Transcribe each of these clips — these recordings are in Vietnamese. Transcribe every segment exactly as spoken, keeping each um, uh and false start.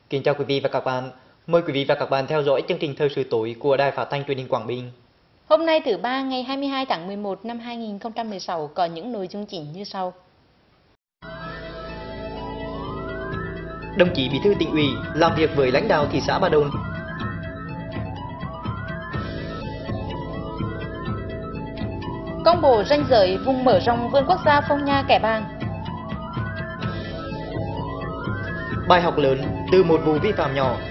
Kính chào quý vị và các bạn. Mời quý vị và các bạn theo dõi chương trình thời sự tối của Đài Phát thanh Truyền hình Quảng Bình. Hôm nay thứ ba ngày hai mươi hai tháng mười một năm hai nghìn không trăm mười sáu có những nội dung chính như sau. Đồng chí Bí thư Tỉnh ủy làm việc với lãnh đạo thị xã Ba Đồn. Công bố ranh giới vùng mở rộng vườn quốc gia Phong Nha Kẻ Bàng. Bài học lớn từ một vụ vi phạm nhỏ.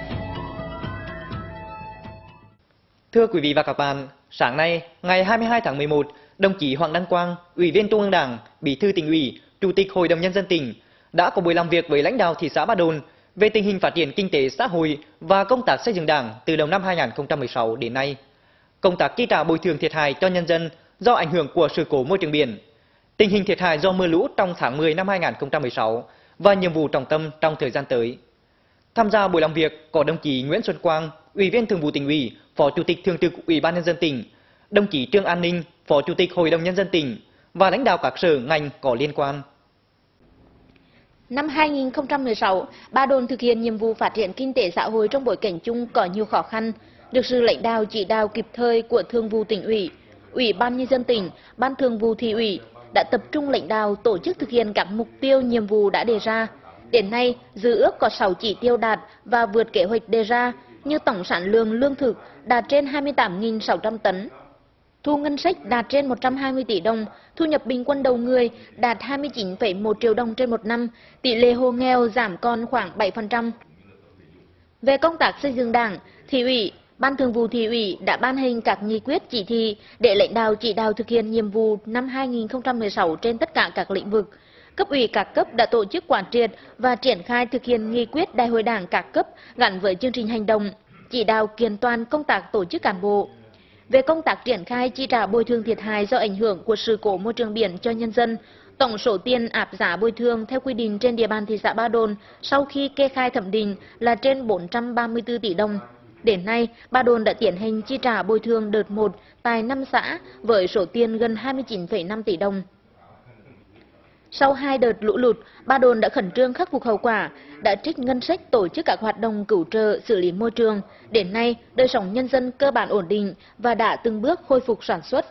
Thưa quý vị và các bạn, sáng nay, ngày hai mươi hai tháng mười một, đồng chí Hoàng Đăng Quang, Ủy viên Trung ương Đảng, Bí thư Tỉnh ủy, Chủ tịch Hội đồng Nhân dân tỉnh đã có buổi làm việc với lãnh đạo thị xã Ba Đồn về tình hình phát triển kinh tế xã hội và công tác xây dựng Đảng từ đầu năm hai nghìn không trăm mười sáu đến nay, công tác chi trả bồi thường thiệt hại cho nhân dân do ảnh hưởng của sự cố môi trường biển, tình hình thiệt hại do mưa lũ trong tháng mười năm hai nghìn không trăm mười sáu và nhiệm vụ trọng tâm trong thời gian tới. Tham gia buổi làm việc có đồng chí Nguyễn Xuân Quang, Ủy viên Thường vụ Tỉnh ủy, Phó Chủ tịch Thường trực Ủy ban Nhân dân tỉnh, đồng chí Trương An Ninh, Phó Chủ tịch Hội đồng Nhân dân tỉnh và lãnh đạo các sở ngành có liên quan. Năm hai nghìn không trăm mười sáu, Ba Đồn thực hiện nhiệm vụ phát triển kinh tế xã hội trong bối cảnh chung có nhiều khó khăn, được sự lãnh đạo chỉ đạo kịp thời của Thường vụ Tỉnh ủy, Ủy ban Nhân dân tỉnh, Ban Thường vụ Thị ủy đã tập trung lãnh đạo tổ chức thực hiện các mục tiêu nhiệm vụ đã đề ra. Đến nay, dự ước có sáu chỉ tiêu đạt và vượt kế hoạch đề ra, như tổng sản lượng lương thực đạt trên hai mươi tám nghìn sáu trăm tấn, thu ngân sách đạt trên một trăm hai mươi tỷ đồng, thu nhập bình quân đầu người đạt hai mươi chín phẩy một triệu đồng trên một năm, tỷ lệ hộ nghèo giảm còn khoảng bảy phần trăm. Về công tác xây dựng Đảng, Thị ủy, Ban Thường vụ Thị ủy đã ban hành các nghị quyết chỉ thị để lãnh đạo chỉ đạo thực hiện nhiệm vụ năm hai nghìn không trăm mười sáu trên tất cả các lĩnh vực. Cấp ủy các cấp đã tổ chức quán triệt và triển khai thực hiện nghị quyết Đại hội Đảng các cấp gắn với chương trình hành động, chỉ đạo kiện toàn công tác tổ chức cán bộ. Về công tác triển khai chi trả bồi thường thiệt hại do ảnh hưởng của sự cố môi trường biển cho nhân dân, tổng số tiền áp giá bồi thường theo quy định trên địa bàn thị xã Ba Đồn sau khi kê khai thẩm định là trên bốn trăm ba mươi tư tỷ đồng. Đến nay, Ba Đồn đã tiến hành chi trả bồi thường đợt một tại năm xã với số tiền gần hai mươi chín phẩy năm tỷ đồng. Sau hai đợt lũ lụt, Ba Đồn đã khẩn trương khắc phục hậu quả, đã trích ngân sách tổ chức các hoạt động cứu trợ xử lý môi trường. Đến nay, đời sống nhân dân cơ bản ổn định và đã từng bước khôi phục sản xuất.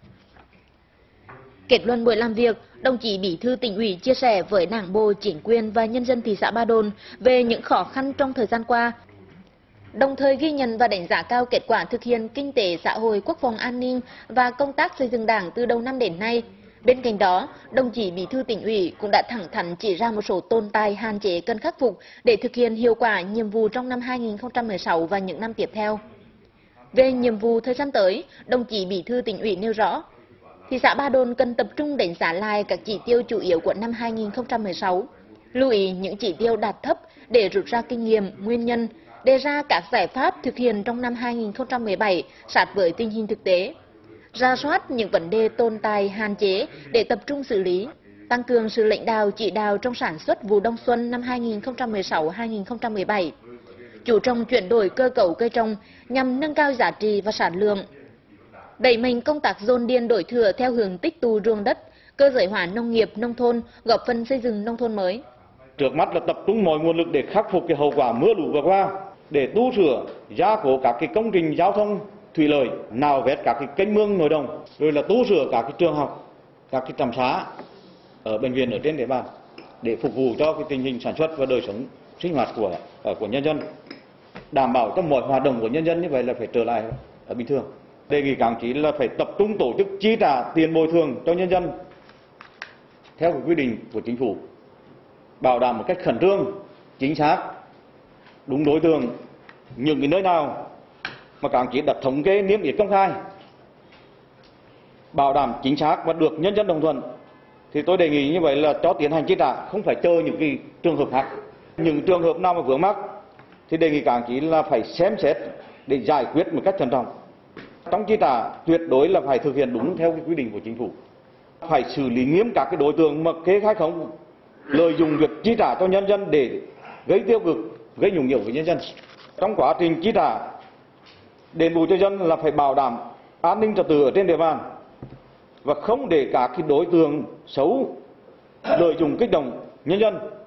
Kết luận buổi làm việc, đồng chí Bí thư Tỉnh ủy chia sẻ với Đảng bộ, chính quyền và nhân dân thị xã Ba Đồn về những khó khăn trong thời gian qua, đồng thời ghi nhận và đánh giá cao kết quả thực hiện kinh tế xã hội, quốc phòng an ninh và công tác xây dựng Đảng từ đầu năm đến nay. Bên cạnh đó, đồng chí Bí thư Tỉnh ủy cũng đã thẳng thắn chỉ ra một số tồn tại hạn chế cần khắc phục để thực hiện hiệu quả nhiệm vụ trong năm hai nghìn không trăm mười sáu và những năm tiếp theo. Về nhiệm vụ thời gian tới, đồng chí Bí thư Tỉnh ủy nêu rõ, thị xã Ba Đồn cần tập trung đánh giá lại các chỉ tiêu chủ yếu của năm hai nghìn không trăm mười sáu, lưu ý những chỉ tiêu đạt thấp để rút ra kinh nghiệm, nguyên nhân, đề ra các giải pháp thực hiện trong năm hai nghìn không trăm mười bảy sát với tình hình thực tế, rà soát những vấn đề tồn tại hạn chế để tập trung xử lý, tăng cường sự lãnh đạo chỉ đạo trong sản xuất vụ đông xuân năm hai nghìn không trăm mười sáu hai nghìn không trăm mười bảy, chú trọng chuyển đổi cơ cấu cây trồng nhằm nâng cao giá trị và sản lượng, đẩy mạnh công tác dồn điền đổi thừa theo hướng tích tụ ruộng đất, cơ giới hóa nông nghiệp nông thôn, góp phần xây dựng nông thôn mới. Trước mắt là tập trung mọi nguồn lực để khắc phục cái hậu quả mưa lũ vừa qua, để tu sửa, gia cố các cái công trình giao thông thủy lợi, nạo vét các cái kênh mương nội đồng, rồi là tu sửa các cái trường học, các cái trạm xá ở bệnh viện ở trên địa bàn để phục vụ cho cái tình hình sản xuất và đời sống sinh hoạt của của nhân dân, đảm bảo cho mọi hoạt động của nhân dân như vậy là phải trở lại ở bình thường. Đề nghị các đồng chí là phải tập trung tổ chức chi trả tiền bồi thường cho nhân dân theo cái quy định của chính phủ, bảo đảm một cách khẩn trương, chính xác, đúng đối tượng. Những cái nơi nào mà các đồng chí đã thống kê niêm yết công khai, bảo đảm chính xác và được nhân dân đồng thuận, thì tôi đề nghị như vậy là cho tiến hành chi trả, không phải chờ những cái trường hợp khác. Những trường hợp nào mà vướng mắc thì đề nghị các đồng chí là phải xem xét để giải quyết một cách thận trọng. Trong chi trả tuyệt đối là phải thực hiện đúng theo cái quy định của chính phủ, phải xử lý nghiêm các cái đối tượng mà kê khai khống, lợi dụng việc chi trả cho nhân dân để gây tiêu cực, gây nhũng nhiễu với nhân dân. Trong quá trình chi trả đền bù cho dân là phải bảo đảm an ninh trật tự ở trên địa bàn và không để các cái đối tượng xấu lợi dụng kích động nhân dân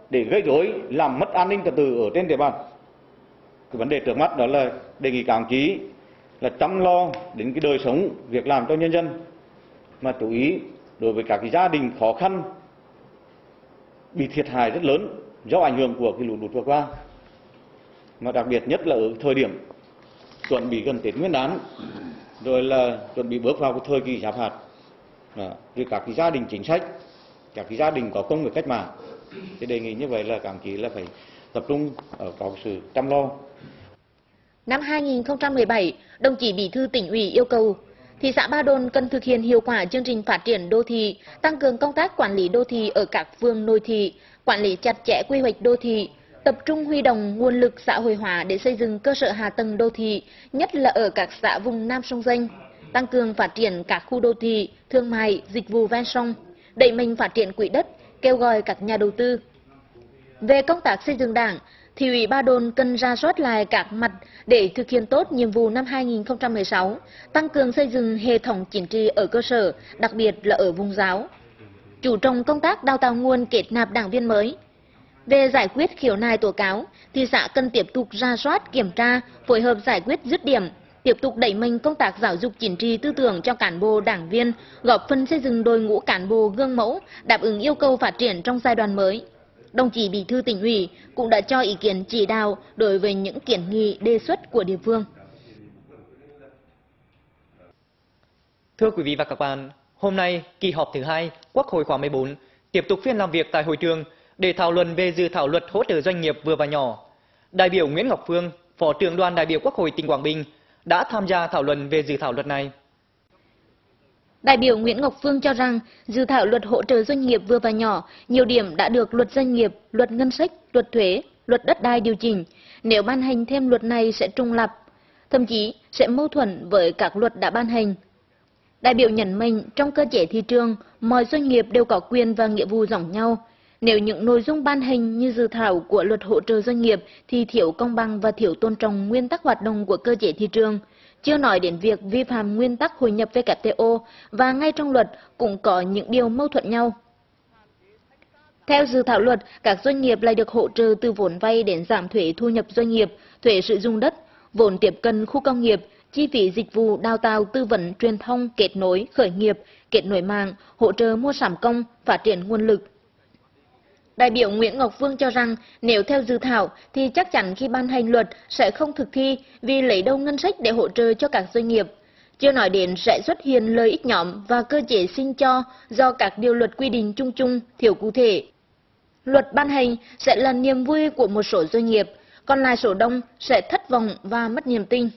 để gây rối làm mất an ninh trật tự ở trên địa bàn. Cái vấn đề trước mắt đó là đề nghị các đồng chí là chăm lo đến cái đời sống, việc làm cho nhân dân, mà chú ý đối với các cái gia đình khó khăn bị thiệt hại rất lớn do ảnh hưởng của cái lũ lụt vừa qua, mà đặc biệt nhất là ở thời điểm chuẩn bị gần Tết Nguyên đán, rồi là chuẩn bị bước vào cái thời kỳ giáp hạt, rồi các cái gia đình chính sách, các cái gia đình có công với cách mạng, thì đề nghị như vậy là các đồng chí là phải tập trung ở có sự chăm lo. Năm hai nghìn không trăm mười bảy, đồng chí Bí thư Tỉnh ủy yêu cầu thị xã Ba Đồn cần thực hiện hiệu quả chương trình phát triển đô thị, tăng cường công tác quản lý đô thị ở các phường nội thị, quản lý chặt chẽ quy hoạch đô thị, tập trung huy động nguồn lực xã hội hóa để xây dựng cơ sở hạ tầng đô thị, nhất là ở các xã vùng Nam sông Danh, tăng cường phát triển các khu đô thị, thương mại, dịch vụ ven sông, đẩy mạnh phát triển quỹ đất, kêu gọi các nhà đầu tư. Về công tác xây dựng Đảng, Thị ủy Ba Đồn cần rà soát lại các mặt để thực hiện tốt nhiệm vụ năm hai nghìn không trăm mười sáu, tăng cường xây dựng hệ thống chính trị ở cơ sở, đặc biệt là ở vùng giáo. Chú trọng công tác đào tạo nguồn kết nạp đảng viên mới. Về giải quyết khiếu nại tố cáo, thị xã cần tiếp tục rà soát, kiểm tra, phối hợp giải quyết dứt điểm, tiếp tục đẩy mạnh công tác giáo dục chính trị tư tưởng cho cán bộ đảng viên, góp phần xây dựng đội ngũ cán bộ gương mẫu, đáp ứng yêu cầu phát triển trong giai đoạn mới. Đồng chí Bí thư Tỉnh ủy cũng đã cho ý kiến chỉ đạo đối với những kiến nghị đề xuất của địa phương. Thưa quý vị và các bạn, hôm nay kỳ họp thứ hai Quốc hội khóa mười bốn tiếp tục phiên làm việc tại hội trường để thảo luận về dự thảo luật hỗ trợ doanh nghiệp vừa và nhỏ. Đại biểu Nguyễn Ngọc Phương, Phó trưởng đoàn đại biểu Quốc hội tỉnh Quảng Bình đã tham gia thảo luận về dự thảo luật này. Đại biểu Nguyễn Ngọc Phương cho rằng dự thảo luật hỗ trợ doanh nghiệp vừa và nhỏ nhiều điểm đã được luật doanh nghiệp, luật ngân sách, luật thuế, luật đất đai điều chỉnh. Nếu ban hành thêm luật này sẽ trùng lặp, thậm chí sẽ mâu thuẫn với các luật đã ban hành. Đại biểu nhấn mạnh trong cơ chế thị trường, mọi doanh nghiệp đều có quyền và nghĩa vụ giống nhau. Nếu những nội dung ban hành như dự thảo của luật hỗ trợ doanh nghiệp thì thiếu công bằng và thiếu tôn trọng nguyên tắc hoạt động của cơ chế thị trường. Chưa nói đến việc vi phạm nguyên tắc hội nhập W T O và ngay trong luật cũng có những điều mâu thuẫn nhau. Theo dự thảo luật, các doanh nghiệp lại được hỗ trợ từ vốn vay đến giảm thuế thu nhập doanh nghiệp, thuế sử dụng đất, vốn tiếp cận khu công nghiệp, chi phí dịch vụ đào tạo tư vấn truyền thông, kết nối, khởi nghiệp, kết nối mạng, hỗ trợ mua sắm công, phát triển nguồn lực. Đại biểu Nguyễn Ngọc Phương cho rằng nếu theo dự thảo thì chắc chắn khi ban hành luật sẽ không thực thi vì lấy đâu ngân sách để hỗ trợ cho các doanh nghiệp. Chưa nói đến sẽ xuất hiện lợi ích nhóm và cơ chế xin cho do các điều luật quy định chung chung, thiếu cụ thể. Luật ban hành sẽ là niềm vui của một số doanh nghiệp, còn lại số đông sẽ thất vọng và mất niềm tin.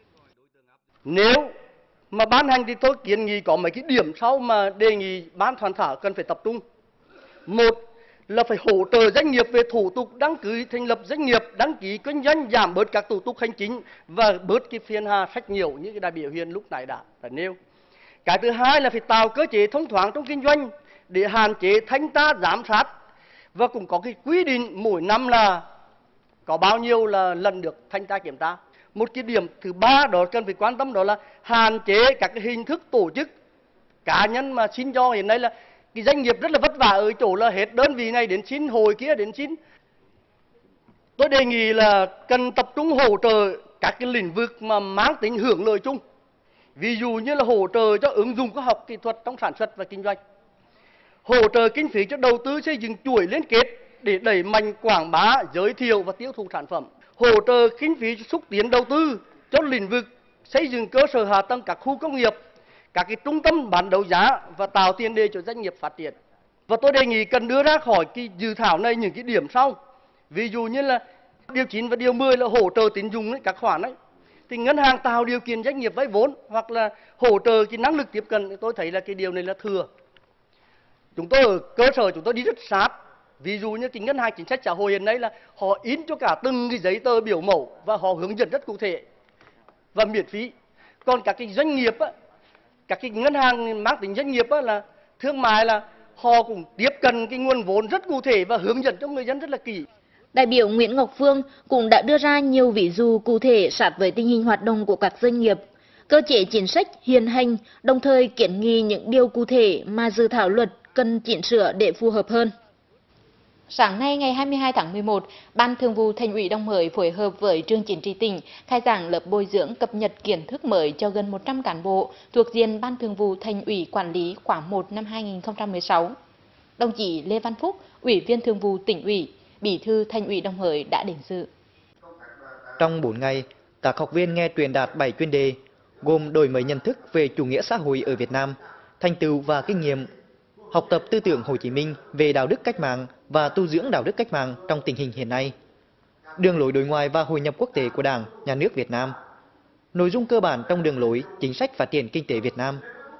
Nếu mà ban hành thì tôi kiến nghị có mấy cái điểm sau mà đề nghị ban soạn thảo cần phải tập trung. Một là phải hỗ trợ doanh nghiệp về thủ tục đăng ký thành lập doanh nghiệp, đăng ký kinh doanh, giảm bớt các thủ tục hành chính và bớt cái phiền hà sách nhiễu như cái đại biểu Hiền lúc nãy đã, đã nêu. Cái thứ hai là phải tạo cơ chế thông thoáng trong kinh doanh để hạn chế thanh tra giám sát và cũng có cái quy định mỗi năm là có bao nhiêu là lần được thanh tra kiểm tra. Một cái điểm thứ ba đó cần phải quan tâm đó là hạn chế các cái hình thức tổ chức cá nhân mà xin cho. Hiện nay là cái doanh nghiệp rất là vất vả ở chỗ là hết đơn vị này đến xin, hồi kia đến xin. Tôi đề nghị là cần tập trung hỗ trợ các cái lĩnh vực mà mang tính hưởng lợi chung. Ví dụ như là hỗ trợ cho ứng dụng khoa học kỹ thuật trong sản xuất và kinh doanh, hỗ trợ kinh phí cho đầu tư xây dựng chuỗi liên kết để đẩy mạnh quảng bá, giới thiệu và tiêu thụ sản phẩm, hỗ trợ kinh phí xúc tiến đầu tư cho lĩnh vực xây dựng cơ sở hạ tầng các khu công nghiệp, các cái trung tâm bán đấu giá và tạo tiền đề cho doanh nghiệp phát triển. Và tôi đề nghị cần đưa ra khỏi cái dự thảo này những cái điểm sau. Ví dụ như là điều chín và điều mười là hỗ trợ tín dụng ấy, các khoản ấy. Thì ngân hàng tạo điều kiện doanh nghiệp vay vốn hoặc là hỗ trợ cái năng lực tiếp cận, tôi thấy là cái điều này là thừa. Chúng tôi ở cơ sở chúng tôi đi rất sát. Ví dụ như cái ngân hàng chính sách xã hội hiện nay là họ in cho cả từng cái giấy tờ biểu mẫu và họ hướng dẫn rất cụ thể và miễn phí. Còn các cái doanh nghiệp á, các cái ngân hàng mang tính doanh nghiệp á, là thương mại là họ cũng tiếp cận cái nguồn vốn rất cụ thể và hướng dẫn cho người dân rất là kỹ. Đại biểu Nguyễn Ngọc Phương cũng đã đưa ra nhiều ví dụ cụ thể sát với tình hình hoạt động của các doanh nghiệp, cơ chế chính sách hiện hành, đồng thời kiến nghị những điều cụ thể mà dự thảo luật cần chỉnh sửa để phù hợp hơn. Sáng nay ngày hai mươi hai tháng mười một, Ban Thường vụ Thành ủy Đồng Hới phối hợp với Trường Chính trị tỉnh khai giảng lớp bồi dưỡng cập nhật kiến thức mới cho gần một trăm cán bộ thuộc diện Ban Thường vụ Thành ủy quản lý khóa một năm hai nghìn không trăm mười sáu. Đồng chí Lê Văn Phúc, Ủy viên Thường vụ Tỉnh ủy, Bí thư Thành ủy Đồng Hới đã đến dự. Trong bốn ngày, các học viên nghe truyền đạt bảy chuyên đề gồm đổi mới nhận thức về chủ nghĩa xã hội ở Việt Nam, thành tựu và kinh nghiệm, học tập tư tưởng Hồ Chí Minh về đạo đức cách mạng và tu dưỡng đạo đức cách mạng trong tình hình hiện nay, đường lối đối ngoại và hội nhập quốc tế của Đảng, Nhà nước Việt Nam, nội dung cơ bản trong đường lối chính sách phát triển kinh tế Việt Nam,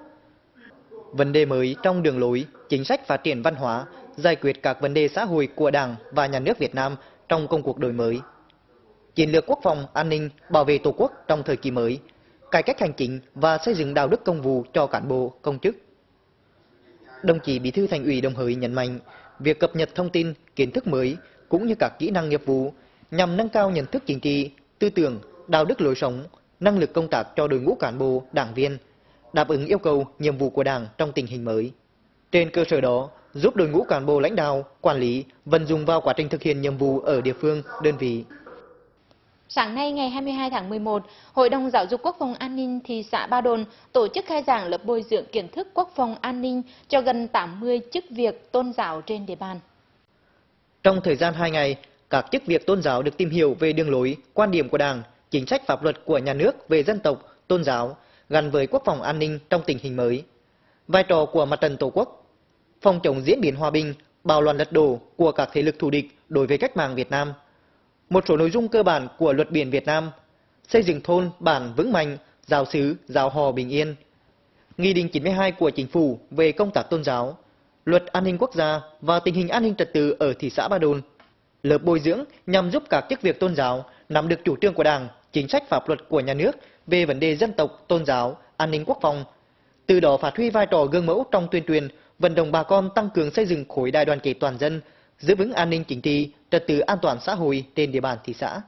vấn đề mới trong đường lối chính sách phát triển văn hóa, giải quyết các vấn đề xã hội của Đảng và Nhà nước Việt Nam trong công cuộc đổi mới, chiến lược quốc phòng an ninh bảo vệ Tổ quốc trong thời kỳ mới, cải cách hành chính và xây dựng đạo đức công vụ cho cán bộ, công chức. Đồng chí Bí thư Thành ủy Đồng Hới nhấn mạnh, việc cập nhật thông tin, kiến thức mới cũng như các kỹ năng nghiệp vụ nhằm nâng cao nhận thức chính trị, tư tưởng, đạo đức lối sống, năng lực công tác cho đội ngũ cán bộ, đảng viên, đáp ứng yêu cầu, nhiệm vụ của Đảng trong tình hình mới. Trên cơ sở đó, giúp đội ngũ cán bộ lãnh đạo, quản lý vận dụng vào quá trình thực hiện nhiệm vụ ở địa phương, đơn vị. Sáng nay ngày hai mươi hai tháng mười một, Hội đồng Giáo dục Quốc phòng An ninh thị xã Ba Đồn tổ chức khai giảng lớp bồi dưỡng kiến thức quốc phòng an ninh cho gần tám mươi chức việc tôn giáo trên địa bàn. Trong thời gian hai ngày, các chức việc tôn giáo được tìm hiểu về đường lối, quan điểm của Đảng, chính sách pháp luật của nhà nước về dân tộc, tôn giáo gắn với quốc phòng an ninh trong tình hình mới, vai trò của Mặt trận Tổ quốc, phòng chống diễn biến hòa bình, bạo loạn lật đổ của các thế lực thù địch đối với cách mạng Việt Nam, một số nội dung cơ bản của Luật Biển Việt Nam, xây dựng thôn, bản vững mạnh, giáo xứ, giáo họ bình yên, Nghị định chín mươi hai của Chính phủ về công tác tôn giáo, Luật An ninh Quốc gia và tình hình an ninh trật tự ở thị xã Ba Đồn. Lớp bồi dưỡng nhằm giúp các chức việc tôn giáo nắm được chủ trương của Đảng, chính sách pháp luật của nhà nước về vấn đề dân tộc, tôn giáo, an ninh quốc phòng, từ đó phát huy vai trò gương mẫu trong tuyên truyền, vận động bà con tăng cường xây dựng khối đại đoàn kết toàn dân, giữ vững an ninh chính trị, trật tự an toàn xã hội trên địa bàn thị xã.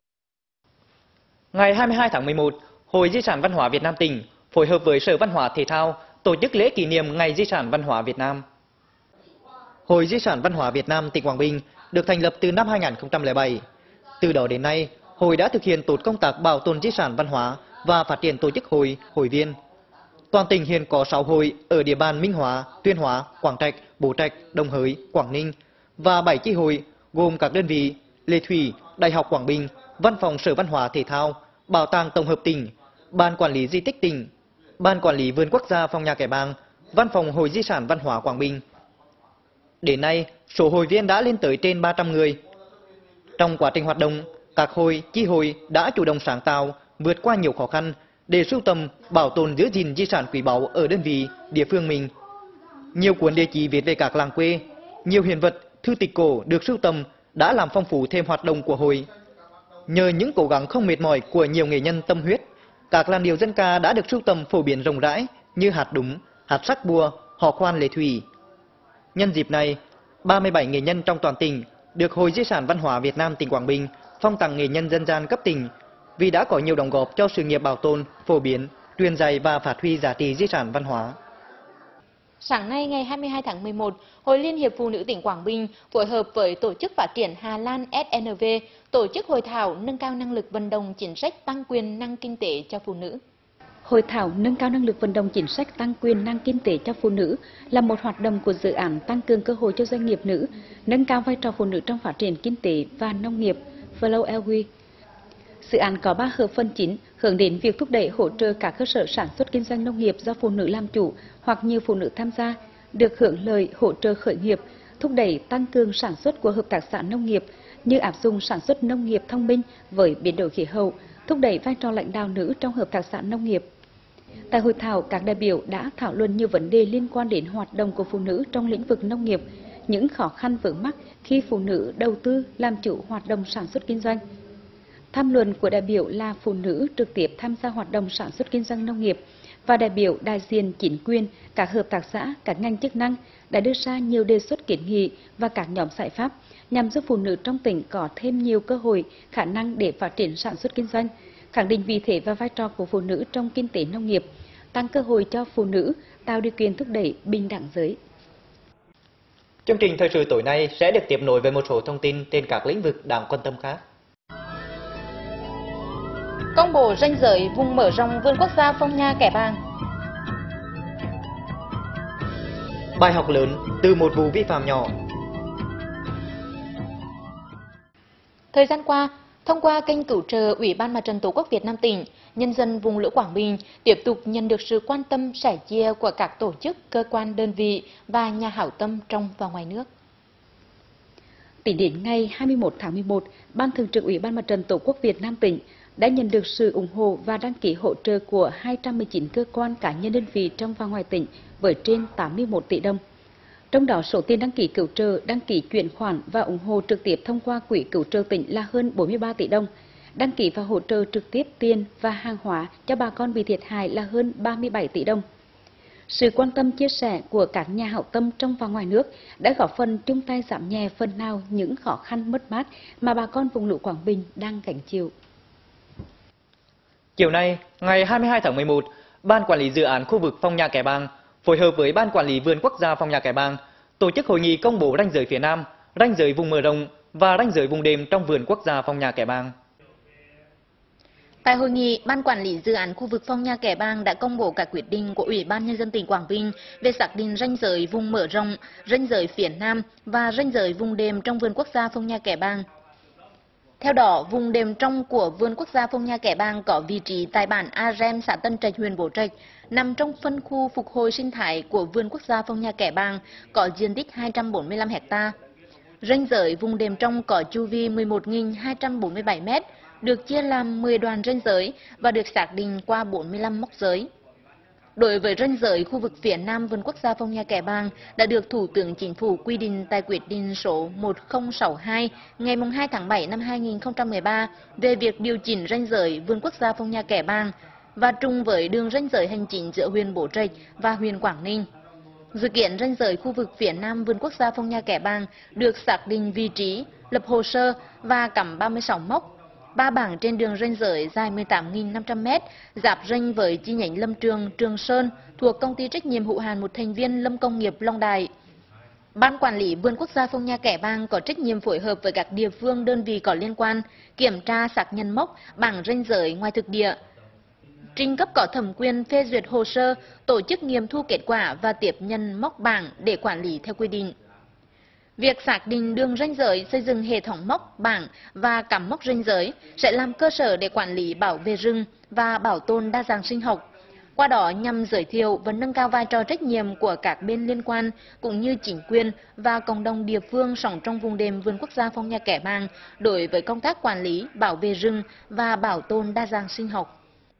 Ngày hai mươi hai tháng mười một, Hội Di sản Văn hóa Việt Nam tỉnh phối hợp với Sở Văn hóa Thể thao tổ chức lễ kỷ niệm Ngày Di sản Văn hóa Việt Nam. Hội Di sản Văn hóa Việt Nam tỉnh Quảng Bình được thành lập từ năm hai nghìn không trăm lẻ bảy. Từ đó đến nay, hội đã thực hiện tốt công tác bảo tồn di sản văn hóa và phát triển tổ chức hội, hội viên. Toàn tỉnh hiện có sáu hội ở địa bàn Minh Hóa, Tuyên Hóa, Quảng Trạch, Bố Trạch, Đồng Hới, Quảng Ninh và bảy chi hội gồm các đơn vị Lệ Thủy, Đại học Quảng Bình, Văn phòng Sở Văn hóa Thể thao, Bảo tàng Tổng hợp tỉnh, Ban Quản lý Di tích tỉnh, Ban Quản lý Vườn Quốc gia Phong Nha Kẻ Bàng, Văn phòng Hội Di sản Văn hóa Quảng Bình. Đến nay, số hội viên đã lên tới trên ba trăm người. Trong quá trình hoạt động, các hội, chi hội đã chủ động sáng tạo, vượt qua nhiều khó khăn để sưu tầm, bảo tồn giữ gìn di sản quý báu ở đơn vị, địa phương mình. Nhiều cuốn địa chỉ viết về các làng quê, nhiều hiện vật, thư tịch cổ được sưu tầm đã làm phong phú thêm hoạt động của hội. Nhờ những cố gắng không mệt mỏi của nhiều nghệ nhân tâm huyết, các làn điệu dân ca đã được sưu tầm phổ biến rộng rãi như hạt đúng, hạt sắc bùa, hò khoan Lệ Thủy. Nhân dịp này, ba mươi bảy nghệ nhân trong toàn tỉnh được Hội Di sản Văn hóa Việt Nam tỉnh Quảng Bình phong tặng nghệ nhân dân gian cấp tỉnh vì đã có nhiều đóng góp cho sự nghiệp bảo tồn, phổ biến, truyền dạy và phát huy giá trị di sản văn hóa. Sáng nay ngày hai mươi hai tháng mười một, Hội Liên hiệp Phụ nữ tỉnh Quảng Bình phối hợp với Tổ chức Phát triển Hà Lan S N V tổ chức hội thảo nâng cao năng lực vận động chính sách tăng quyền năng kinh tế cho phụ nữ. Hội thảo nâng cao năng lực vận động chính sách tăng quyền năng kinh tế cho phụ nữ là một hoạt động của dự án tăng cường cơ hội cho doanh nghiệp nữ, nâng cao vai trò phụ nữ trong phát triển kinh tế và nông nghiệp Flow L W. Dự án có ba hợp phần chính hướng đến việc thúc đẩy hỗ trợ các cơ sở sản xuất kinh doanh nông nghiệp do phụ nữ làm chủ hoặc nhiều phụ nữ tham gia, được hưởng lợi hỗ trợ khởi nghiệp, thúc đẩy tăng cường sản xuất của hợp tác xã nông nghiệp như áp dụng sản xuất nông nghiệp thông minh với biến đổi khí hậu, thúc đẩy vai trò lãnh đạo nữ trong hợp tác xã nông nghiệp. Tại hội thảo, các đại biểu đã thảo luận nhiều vấn đề liên quan đến hoạt động của phụ nữ trong lĩnh vực nông nghiệp, những khó khăn vướng mắc khi phụ nữ đầu tư làm chủ hoạt động sản xuất kinh doanh. Tham luận của đại biểu là phụ nữ trực tiếp tham gia hoạt động sản xuất kinh doanh nông nghiệp và đại biểu đại diện chính quyền, các hợp tác xã, các ngành chức năng đã đưa ra nhiều đề xuất kiến nghị và các nhóm giải pháp nhằm giúp phụ nữ trong tỉnh có thêm nhiều cơ hội, khả năng để phát triển sản xuất kinh doanh, khẳng định vị thế và vai trò của phụ nữ trong kinh tế nông nghiệp, tăng cơ hội cho phụ nữ, tạo điều kiện thúc đẩy bình đẳng giới. Chương trình thời sự tối nay sẽ được tiếp nối với một số thông tin trên các lĩnh vực đáng quan tâm khác. Công bố ranh giới vùng mở rộng vườn quốc gia Phong Nha Kẻ Bàng. Bài học lớn từ một vụ vi phạm nhỏ. Thời gian qua, thông qua kênh cứu trợ Ủy ban Mặt trận Tổ quốc Việt Nam tỉnh, nhân dân vùng lũ Quảng Bình tiếp tục nhận được sự quan tâm sẻ chia của các tổ chức, cơ quan, đơn vị và nhà hảo tâm trong và ngoài nước. Tính đến ngày hai mươi mốt tháng mười một, Ban Thường trực Ủy ban Mặt trận Tổ quốc Việt Nam tỉnh đã nhận được sự ủng hộ và đăng ký hỗ trợ của hai trăm mười chín cơ quan, cá nhân, đơn vị trong và ngoài tỉnh với trên tám mươi mốt tỷ đồng. Trong đó, số tiền đăng ký cứu trợ, đăng ký chuyển khoản và ủng hộ trực tiếp thông qua Quỹ cứu trợ tỉnh là hơn bốn mươi ba tỷ đồng. Đăng ký và hỗ trợ trực tiếp tiền và hàng hóa cho bà con bị thiệt hại là hơn ba mươi bảy tỷ đồng. Sự quan tâm chia sẻ của các nhà hảo tâm trong và ngoài nước đã góp phần chung tay giảm nhẹ phần nào những khó khăn mất mát mà bà con vùng lũ Quảng Bình đang gánh chịu. Chiều nay, ngày hai mươi hai tháng mười một, Ban Quản lý Dự án khu vực Phong Nha Kẻ Bàng phối hợp với Ban Quản lý Vườn Quốc gia Phong Nha Kẻ Bàng tổ chức hội nghị công bố ranh giới phía Nam, ranh giới vùng mở rộng và ranh giới vùng đệm trong Vườn Quốc gia Phong Nha Kẻ Bàng. Tại hội nghị, Ban Quản lý Dự án khu vực Phong Nha Kẻ Bàng đã công bố các quyết định của Ủy ban Nhân dân tỉnh Quảng Bình về xác định ranh giới vùng mở rộng, ranh giới phía Nam và ranh giới vùng đệm trong Vườn Quốc gia Phong Nha Kẻ Bàng. Theo đó, vùng đệm trong của Vườn Quốc gia Phong Nha Kẻ Bàng có vị trí tại bản A Rem, xã Tân Trạch, huyện Bố Trạch, nằm trong phân khu phục hồi sinh thái của Vườn Quốc gia Phong Nha Kẻ Bàng, có diện tích hai trăm bốn mươi lăm héc ta. Ranh giới vùng đệm trong có chu vi mười một nghìn hai trăm bốn mươi bảy mét, được chia làm mười đoạn ranh giới và được xác định qua bốn mươi lăm mốc giới. Đối với ranh giới khu vực phía Nam Vườn Quốc gia Phong Nha Kẻ Bàng đã được Thủ tướng Chính phủ quy định tại quyết định số một nghìn sáu mươi hai ngày hai tháng bảy năm hai nghìn không trăm mười ba về việc điều chỉnh ranh giới Vườn Quốc gia Phong Nha Kẻ Bàng và trùng với đường ranh giới hành chính giữa huyện Bố Trạch và huyện Quảng Ninh. Dự kiến ranh giới khu vực phía Nam Vườn Quốc gia Phong Nha Kẻ Bàng được xác định vị trí, lập hồ sơ và cắm ba mươi sáu mốc, ba bảng trên đường ranh giới dài mười tám nghìn năm trăm mét, giáp ranh với chi nhánh lâm trường Trường Sơn thuộc Công ty trách nhiệm hữu hạn một thành viên Lâm Công nghiệp Long Đài. Ban Quản lý Vườn Quốc gia Phong Nha Kẻ Bàng có trách nhiệm phối hợp với các địa phương, đơn vị có liên quan, kiểm tra xác nhận mốc, bảng ranh giới ngoài thực địa, trình cấp có thẩm quyền phê duyệt hồ sơ, tổ chức nghiệm thu kết quả và tiếp nhận mốc bảng để quản lý theo quy định. Việc xác định đường ranh giới, xây dựng hệ thống mốc, bảng và cắm mốc ranh giới sẽ làm cơ sở để quản lý bảo vệ rừng và bảo tồn đa dạng sinh học. Qua đó nhằm giới thiệu và nâng cao vai trò trách nhiệm của các bên liên quan cũng như chính quyền và cộng đồng địa phương sống trong vùng đệm Vườn Quốc gia Phong Nha Kẻ Bàng đối với công tác quản lý, bảo vệ rừng và bảo tồn đa dạng sinh học.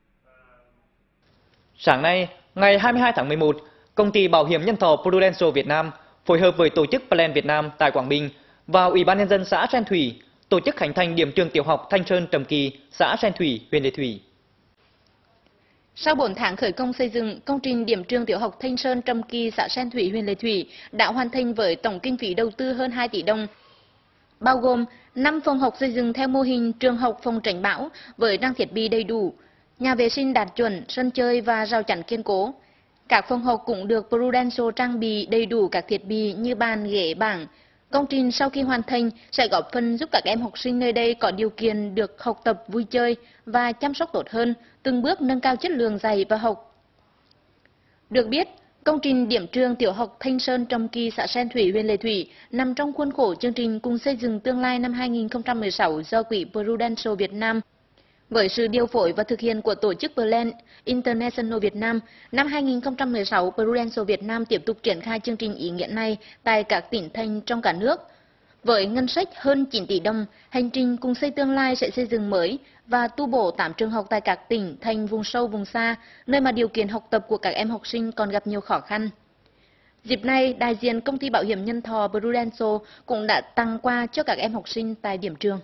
Sáng nay, ngày hai mươi hai tháng mười một, Công ty Bảo hiểm Nhân thọ Prudential Việt Nam phối hợp với Tổ chức Plan Việt Nam tại Quảng Bình và Ủy ban Nhân dân xã Sen Thủy tổ chức khánh thành điểm trường tiểu học Thanh Sơn Trầm Kỳ, xã Sen Thủy, huyện Lệ Thủy. Sau bốn tháng khởi công xây dựng, công trình điểm trường tiểu học Thanh Sơn Trầm Kỳ, xã Sen Thủy, huyện Lệ Thủy đã hoàn thành với tổng kinh phí đầu tư hơn hai tỷ đồng, bao gồm năm phòng học xây dựng theo mô hình trường học phòng tránh bão với trang thiết bị đầy đủ, nhà vệ sinh đạt chuẩn, sân chơi và rào chắn kiên cố. Các phòng học cũng được Prudential trang bị đầy đủ các thiết bị như bàn, ghế, bảng. Công trình sau khi hoàn thành sẽ góp phần giúp các em học sinh nơi đây có điều kiện được học tập, vui chơi và chăm sóc tốt hơn, từng bước nâng cao chất lượng dạy và học. Được biết, công trình điểm trường tiểu học Thanh Sơn Trầm Kỳ, xã Sen Thủy, huyện Lệ Thủy nằm trong khuôn khổ chương trình Cùng xây dựng tương lai năm hai nghìn không trăm mười sáu do Quỹ Prudential Việt Nam. Với sự điều phối và thực hiện của tổ chức Plan International Việt Nam, năm hai nghìn không trăm mười sáu, Prudential Việt Nam tiếp tục triển khai chương trình ý nghĩa này tại các tỉnh thành trong cả nước. Với ngân sách hơn chín tỷ đồng, hành trình Cùng xây tương lai sẽ xây dựng mới và tu bổ tám trường học tại các tỉnh thành vùng sâu vùng xa, nơi mà điều kiện học tập của các em học sinh còn gặp nhiều khó khăn. Dịp này, đại diện Công ty Bảo hiểm Nhân thọ Prudential cũng đã tặng quà cho các em học sinh tại điểm trường.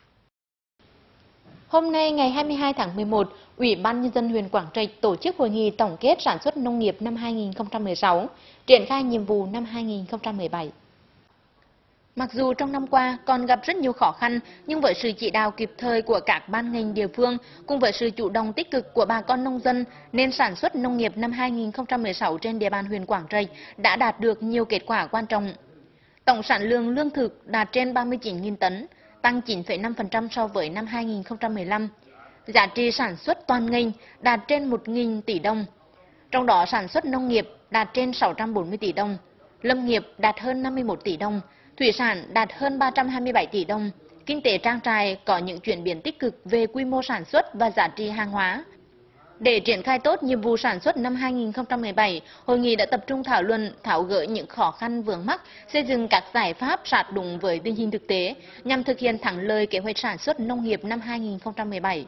Hôm nay ngày hai mươi hai tháng mười một, Ủy ban Nhân dân huyện Quảng Trạch tổ chức hội nghị tổng kết sản xuất nông nghiệp năm hai nghìn không trăm mười sáu, triển khai nhiệm vụ năm hai nghìn không trăm mười bảy. Mặc dù trong năm qua còn gặp rất nhiều khó khăn, nhưng với sự chỉ đạo kịp thời của các ban ngành địa phương, cùng với sự chủ động tích cực của bà con nông dân, nên sản xuất nông nghiệp năm hai nghìn không trăm mười sáu trên địa bàn huyện Quảng Trạch đã đạt được nhiều kết quả quan trọng. Tổng sản lượng lương thực đạt trên ba mươi chín nghìn tấn, tăng chín phẩy năm phần trăm so với năm hai nghìn không trăm mười lăm. Giá trị sản xuất toàn ngành đạt trên một nghìn tỷ đồng. Trong đó sản xuất nông nghiệp đạt trên sáu trăm bốn mươi tỷ đồng, lâm nghiệp đạt hơn năm mươi mốt tỷ đồng, thủy sản đạt hơn ba trăm hai mươi bảy tỷ đồng. Kinh tế trang trại có những chuyển biến tích cực về quy mô sản xuất và giá trị hàng hóa. Để triển khai tốt nhiệm vụ sản xuất năm hai nghìn không trăm mười bảy, hội nghị đã tập trung thảo luận, tháo gỡ những khó khăn vướng mắc, xây dựng các giải pháp sát đúng với tình hình thực tế nhằm thực hiện thắng lợi kế hoạch sản xuất nông nghiệp năm hai nghìn không trăm mười bảy.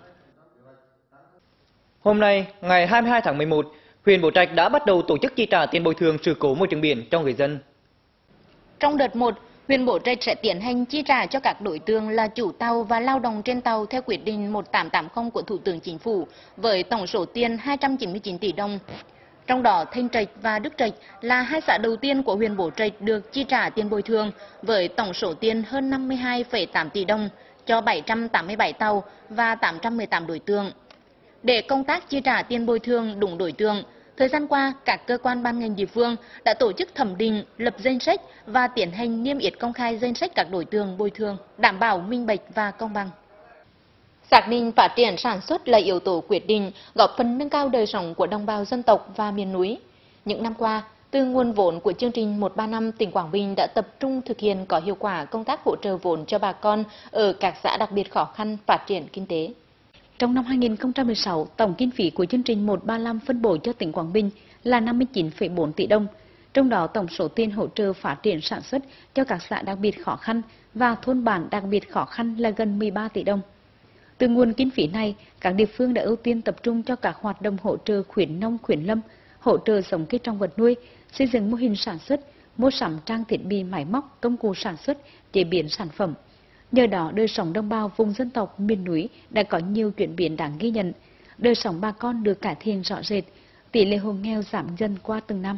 Hôm nay, ngày hai mươi hai tháng mười một, huyện Bố Trạch đã bắt đầu tổ chức chi trả tiền bồi thường sự cố môi trường biển cho người dân. Trong đợt một, huyện Bố Trạch sẽ tiến hành chi trả cho các đối tượng là chủ tàu và lao động trên tàu theo quyết định một nghìn tám trăm tám mươi của Thủ tướng Chính phủ với tổng số tiền hai trăm chín mươi chín tỷ đồng. Trong đó, Thanh Trạch và Đức Trạch là hai xã đầu tiên của huyện Bố Trạch được chi trả tiền bồi thường với tổng số tiền hơn năm mươi hai phẩy tám tỷ đồng cho bảy trăm tám mươi bảy tàu và tám trăm mười tám đối tượng. Để công tác chi trả tiền bồi thường đúng đối tượng, thời gian qua, các cơ quan ban ngành địa phương đã tổ chức thẩm định, lập danh sách và tiến hành niêm yết công khai danh sách các đối tượng bồi thường, đảm bảo minh bạch và công bằng. Xác định phát triển sản xuất là yếu tố quyết định, góp phần nâng cao đời sống của đồng bào dân tộc và miền núi. Những năm qua, từ nguồn vốn của chương trình một ba năm, tỉnh Quảng Bình đã tập trung thực hiện có hiệu quả công tác hỗ trợ vốn cho bà con ở các xã đặc biệt khó khăn phát triển kinh tế. Trong năm hai nghìn không trăm mười sáu, tổng kinh phí của chương trình một ba năm phân bổ cho tỉnh Quảng Bình là năm mươi chín phẩy bốn tỷ đồng. Trong đó, tổng số tiền hỗ trợ phát triển sản xuất cho các xã đặc biệt khó khăn và thôn bản đặc biệt khó khăn là gần mười ba tỷ đồng. Từ nguồn kinh phí này, các địa phương đã ưu tiên tập trung cho các hoạt động hỗ trợ khuyến nông khuyến lâm, hỗ trợ giống cây trồng vật nuôi, xây dựng mô hình sản xuất, mua sắm trang thiết bị máy móc, công cụ sản xuất, chế biến sản phẩm. Nhờ đó, đời sống đồng bào vùng dân tộc miền núi đã có nhiều chuyển biến đáng ghi nhận. Đời sống bà con được cải thiện rõ rệt, tỷ lệ hộ nghèo giảm dần qua từng năm.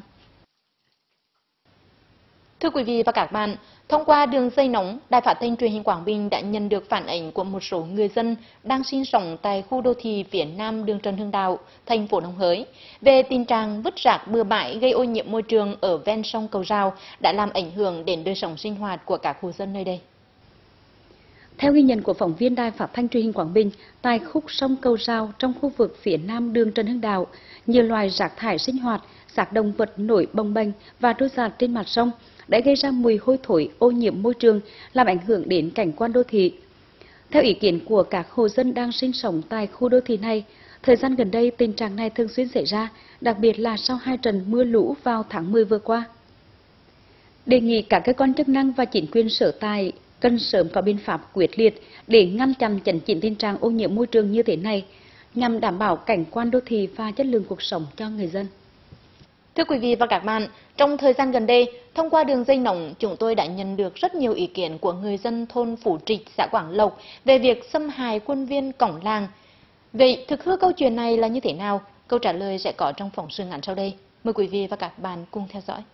Thưa quý vị và các bạn, thông qua đường dây nóng, Đài Phát thanh Truyền hình Quảng Bình đã nhận được phản ánh của một số người dân đang sinh sống tại khu đô thị phía nam đường Trần Hưng Đạo, thành phố Đồng Hới, về tình trạng vứt rác bừa bãi gây ô nhiễm môi trường ở ven sông Cầu Rào đã làm ảnh hưởng đến đời sống sinh hoạt của các hộ dân nơi đây. Theo ghi nhận của phóng viên Đài Phát thanh Truyền hình Quảng Bình, tại khúc sông Cầu Rào trong khu vực phía nam đường Trần Hưng Đạo, nhiều loài rác thải sinh hoạt, rác động vật nổi bồng bềnh và trôi giạt trên mặt sông đã gây ra mùi hôi thối, ô nhiễm môi trường, làm ảnh hưởng đến cảnh quan đô thị. Theo ý kiến của các hộ dân đang sinh sống tại khu đô thị này, thời gian gần đây tình trạng này thường xuyên xảy ra, đặc biệt là sau hai trận mưa lũ vào tháng mười vừa qua. Đề nghị các cơ quan chức năng và chính quyền sở tại cần sớm có biện pháp quyết liệt để ngăn chặn chấn chỉnh tình trạng ô nhiễm môi trường như thế này, nhằm đảm bảo cảnh quan đô thị và chất lượng cuộc sống cho người dân. Thưa quý vị và các bạn, trong thời gian gần đây, thông qua đường dây nóng, chúng tôi đã nhận được rất nhiều ý kiến của người dân thôn Phú Trịch, xã Quảng Lộc về việc xâm hại khuôn viên cổng làng. Vậy thực hư câu chuyện này là như thế nào? Câu trả lời sẽ có trong phóng sự ngắn sau đây. Mời quý vị và các bạn cùng theo dõi.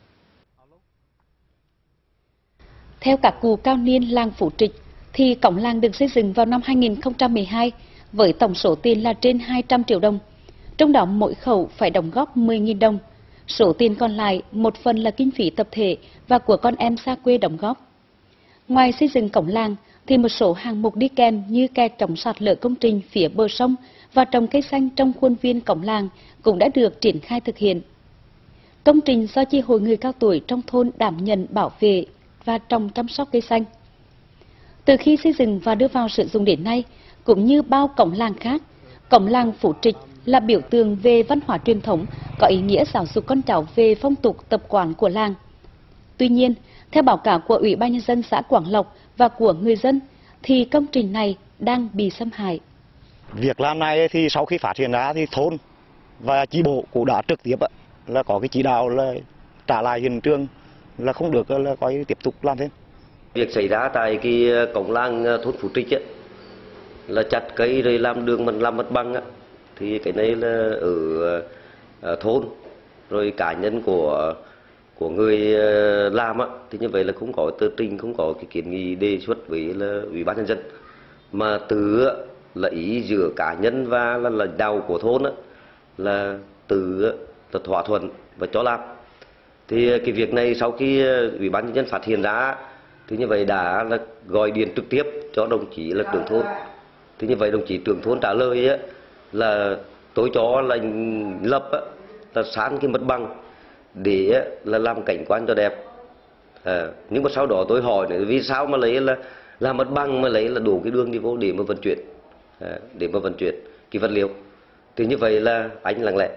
Theo các cụ cao niên làng Phú Trịch, thì cổng làng được xây dựng vào năm hai nghìn không trăm mười hai với tổng số tiền là trên hai trăm triệu đồng. Trong đó mỗi khẩu phải đóng góp mười nghìn đồng. Số tiền còn lại, một phần là kinh phí tập thể và của con em xa quê đóng góp. Ngoài xây dựng cổng làng, thì một số hạng mục đi kèm như kè chống sạt lở công trình phía bờ sông và trồng cây xanh trong khuôn viên cổng làng cũng đã được triển khai thực hiện. Công trình do chi hội người cao tuổi trong thôn đảm nhận bảo vệ và trồng chăm sóc cây xanh. Từ khi xây dựng và đưa vào sử dụng đến nay, cũng như bao cổng làng khác, cổng làng Phú Trịch là biểu tượng về văn hóa truyền thống, có ý nghĩa giáo dục con cháu về phong tục tập quán của làng. Tuy nhiên, theo báo cáo của Ủy ban Nhân dân xã Quảng Lộc và của người dân, thì công trình này đang bị xâm hại. Việc làm này thì sau khi phát hiện ra thì thôn và chi bộ cũng đã trực tiếp là có cái chỉ đạo là trả lại hiện trường, là không được là coi tiếp tục làm thêm. Việc xảy ra tại cái cổng làng thôn Phú Trịch ấy, là chặt cây rồi làm đường mình làm mặt bằng á, thì cái này là ở, ở thôn rồi cá nhân của của người làm á, thì như vậy là không có tờ trình, không có cái kiến nghị đề xuất với là Ủy ban Nhân dân, mà từ là ý giữa cá nhân và là lãnh đạo của thôn á, là từ là thỏa thuận và cho làm. Thì cái việc này sau khi Ủy ban nhân dân phát hiện ra thì như vậy đã là gọi điện trực tiếp cho đồng chí là trưởng thôn. Thì như vậy đồng chí trưởng thôn trả lời á, là tôi cho là lập á, là san cái mặt bằng để á, là làm cảnh quan cho đẹp. À, nhưng mà sau đó tôi hỏi nữa, vì sao mà lấy là làm mặt bằng mà lấy là đổ cái đường đi vô để mà vận chuyển, à, để mà vận chuyển cái vật liệu. Thì như vậy là anh lặng lẽ.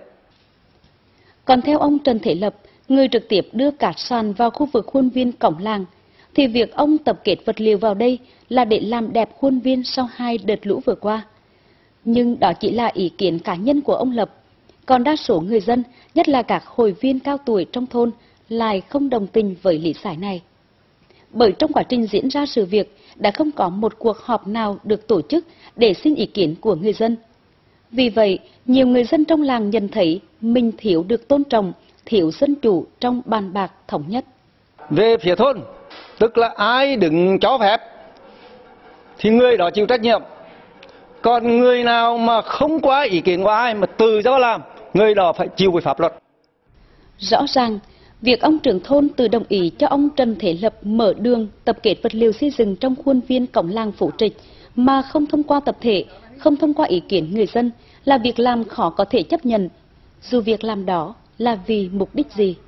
Còn theo ông Trần Thế Lập, người trực tiếp đưa cát sàn vào khu vực khuôn viên cổng làng, thì việc ông tập kết vật liệu vào đây là để làm đẹp khuôn viên sau hai đợt lũ vừa qua. Nhưng đó chỉ là ý kiến cá nhân của ông Lập. Còn đa số người dân, nhất là các hội viên cao tuổi trong thôn, lại không đồng tình với lý giải này. Bởi trong quá trình diễn ra sự việc, đã không có một cuộc họp nào được tổ chức để xin ý kiến của người dân. Vì vậy, nhiều người dân trong làng nhận thấy mình thiếu được tôn trọng, thiếu dân chủ trong bàn bạc thống nhất. Về phía thôn, tức là ai đừng cho phép thì người đó chịu trách nhiệm. Còn người nào mà không qua ý kiến của ai mà tự do làm, người đó phải chịu với pháp luật. Rõ ràng, việc ông trưởng thôn tự đồng ý cho ông Trần Thế Lập mở đường tập kết vật liệu xây dựng trong khuôn viên cổng làng Phú Trịch mà không thông qua tập thể, không thông qua ý kiến người dân là việc làm khó có thể chấp nhận, dù việc làm đó là vì mục đích gì.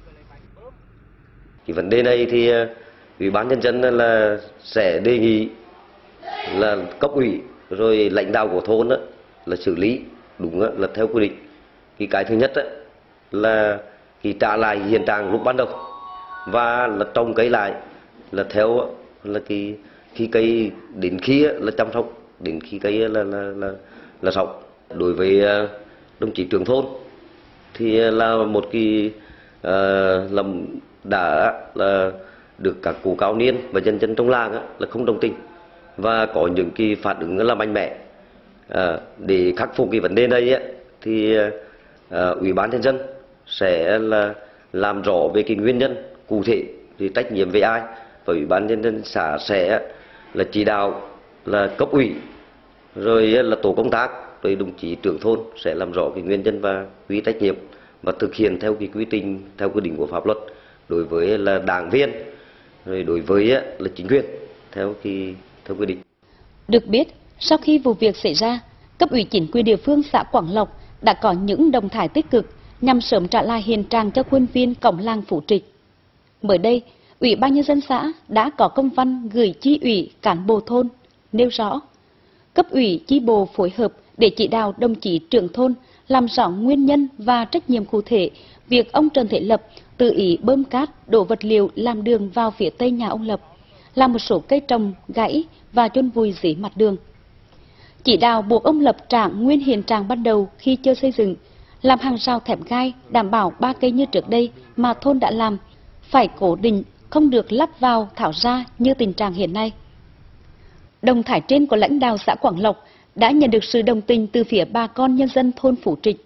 Cái vấn đề này thì Ủy ban nhân dân là sẽ đề nghị là cấp ủy rồi lãnh đạo của thôn đó, là xử lý đúng đó, là theo quy định. Cái cái thứ nhất đó, là thì trả lại hiện trạng lúc ban đầu và là trồng cây lại là theo là cái khi cây đến khi là chăm sóc đến khi cây là là là là sống. Đối với đồng chí trưởng thôn thì là một cái uh, làm đã là được các cụ cao niên và nhân dân trong làng á, là không đồng tình và có những cái phản ứng là mạnh mẽ. À, để khắc phục cái vấn đề này á, thì à, Ủy ban nhân dân sẽ là làm rõ về cái nguyên nhân cụ thể thì trách nhiệm về ai, và Ủy ban nhân dân xã sẽ là chỉ đạo là cấp ủy rồi là tổ công tác rồi đồng chí trưởng thôn sẽ làm rõ cái nguyên nhân và quy trách nhiệm và thực hiện theo cái quy trình theo quy định của pháp luật đối với là đảng viên rồi đối với là chính quyền theo cái theo quy định. Được biết, sau khi vụ việc xảy ra, cấp ủy chính quyền địa phương xã Quảng Lộc đã có những động thái tích cực nhằm sớm trả lại hiện trạng cho khuôn viên cổng làng Phú Trịch. Mới đây, Ủy ban nhân dân xã đã có công văn gửi chi ủy cán bộ thôn nêu rõ cấp ủy chi bộ phối hợp để chỉ đạo đồng chí trưởng thôn làm rõ nguyên nhân và trách nhiệm cụ thể việc ông Trần Thế Lập tự ý bơm cát đổ vật liệu làm đường vào phía tây nhà ông Lập, làm một số cây trồng gãy và chôn vùi dưới mặt đường. Chỉ đạo buộc ông Lập trả nguyên hiện trạng ban đầu khi chưa xây dựng, làm hàng rào thép gai đảm bảo ba cây như trước đây mà thôn đã làm, phải cố định, không được lắp vào tháo ra như tình trạng hiện nay. Động thái trên của lãnh đạo xã Quảng Lộc đã nhận được sự đồng tình từ phía bà con nhân dân thôn Phú Trịch.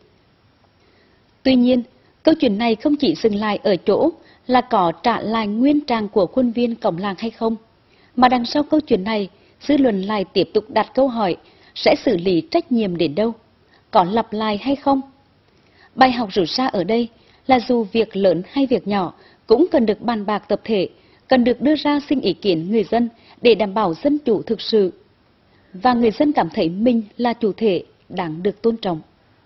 Tuy nhiên, câu chuyện này không chỉ dừng lại ở chỗ là có trả lại nguyên trạng của khuôn viên cổng làng hay không, mà đằng sau câu chuyện này, dư luận lại tiếp tục đặt câu hỏi sẽ xử lý trách nhiệm đến đâu, có lặp lại hay không. Bài học rút ra ở đây là dù việc lớn hay việc nhỏ cũng cần được bàn bạc tập thể, cần được đưa ra xin ý kiến người dân để đảm bảo dân chủ thực sự. Và người dân cảm thấy mình là chủ thể đáng được tôn trọng.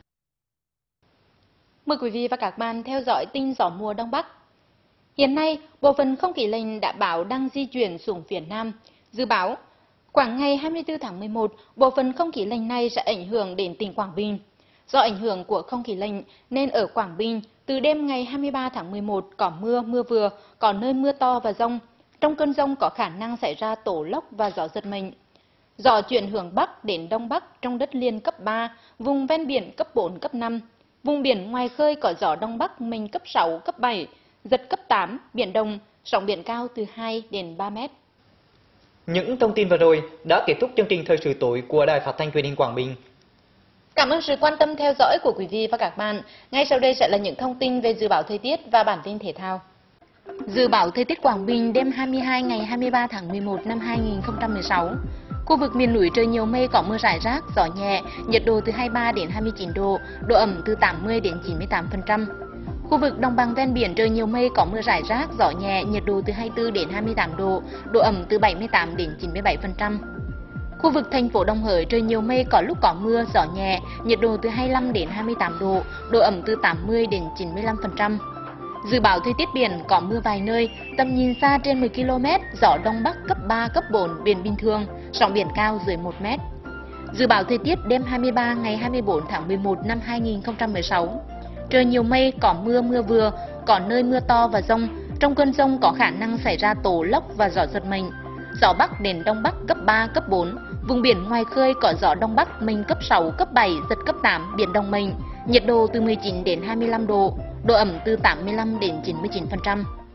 Mời quý vị và các bạn theo dõi tin gió mùa Đông Bắc. Hiện nay, bộ phận không khí lạnh đã báo đang di chuyển xuống phía Nam. Dự báo, khoảng ngày hai mươi tư tháng mười một, bộ phận không khí lạnh này sẽ ảnh hưởng đến tỉnh Quảng Bình. Do ảnh hưởng của không khí lạnh nên ở Quảng Bình, từ đêm ngày hai mươi ba tháng mười một có mưa, mưa vừa, có nơi mưa to và dông. Trong cơn dông có khả năng xảy ra tổ lốc và gió giật mạnh. Gió chuyển hướng Bắc đến Đông Bắc trong đất liền cấp ba, vùng ven biển cấp bốn, cấp năm. Vùng biển ngoài khơi có gió Đông Bắc mạnh cấp sáu, cấp bảy, giật cấp tám, biển động, sóng biển cao từ hai đến ba mét. Những thông tin vừa rồi đã kết thúc chương trình Thời sự tối của Đài Phát thanh Truyền hình Quảng Bình. Cảm ơn sự quan tâm theo dõi của quý vị và các bạn. Ngay sau đây sẽ là những thông tin về dự báo thời tiết và bản tin thể thao. Dự báo thời tiết Quảng Bình đêm hai mươi hai ngày hai mươi ba tháng mười một năm hai nghìn không trăm mười sáu. Khu vực miền núi trời nhiều mây có mưa rải rác, gió nhẹ, nhiệt độ từ hai mươi ba đến hai mươi chín độ, độ ẩm từ tám mươi đến chín mươi tám phần trăm. Khu vực đồng bằng ven biển trời nhiều mây, có mưa rải rác, gió nhẹ, nhiệt độ từ hai mươi tư đến hai mươi tám độ, độ ẩm từ bảy mươi tám đến chín mươi bảy phần trăm. Khu vực thành phố Đồng Hới trời nhiều mây, có lúc có mưa, gió nhẹ, nhiệt độ từ hai mươi lăm đến hai mươi tám độ, độ ẩm từ tám mươi đến chín mươi lăm phần trăm. Dự báo thời tiết biển có mưa vài nơi, tầm nhìn xa trên mười ki lô mét, gió đông bắc cấp ba, cấp bốn, biển bình thường, sóng biển cao dưới một mét. Dự báo thời tiết đêm hai mươi ba ngày hai mươi tư tháng mười một năm hai nghìn không trăm mười sáu. Trời nhiều mây, có mưa, mưa vừa, có nơi mưa to và dông. Trong cơn dông có khả năng xảy ra tố lốc và gió giật mạnh. Gió bắc đến đông bắc cấp ba, cấp bốn. Vùng biển ngoài khơi có gió đông bắc mạnh cấp sáu, cấp bảy, giật cấp tám, biển động mạnh. Nhiệt độ từ mười chín đến hai mươi lăm độ, độ ẩm từ tám mươi lăm đến chín mươi chín phần trăm.